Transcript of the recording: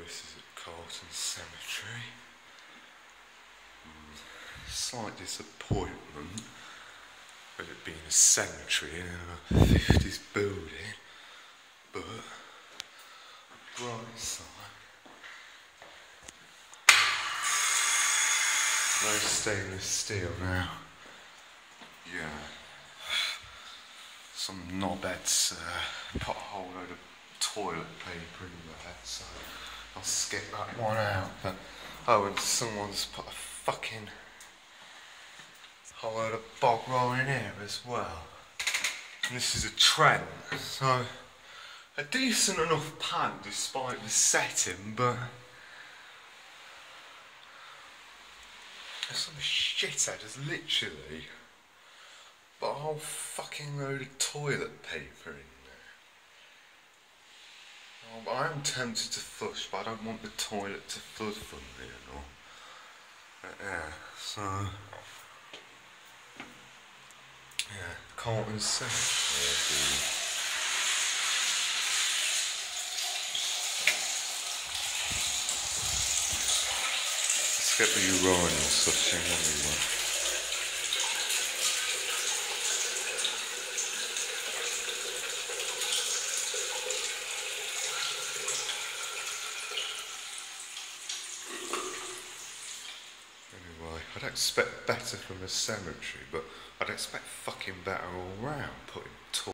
this is at Carton Cemetery. Slight disappointment with it being a cemetery in a 50s building, but bright side, no stainless steel now. Yeah, some knobheads put a whole load of toilet paper in there, so I'll skip that one out. But oh, and someone's put a fucking whole load of bog roll in here as well. And this is a Trent, so a decent enough pan despite the setting, but some shithead has literally put a whole fucking load of toilet paper in there. Oh, I am tempted to flush, but I don't want the toilet to flood from me and all. But yeah, so yeah, Carton Cemetery. Let's get the urinal flushing anyway. Anyway, I'd expect better from a cemetery, but I'd expect fucking better all round, putting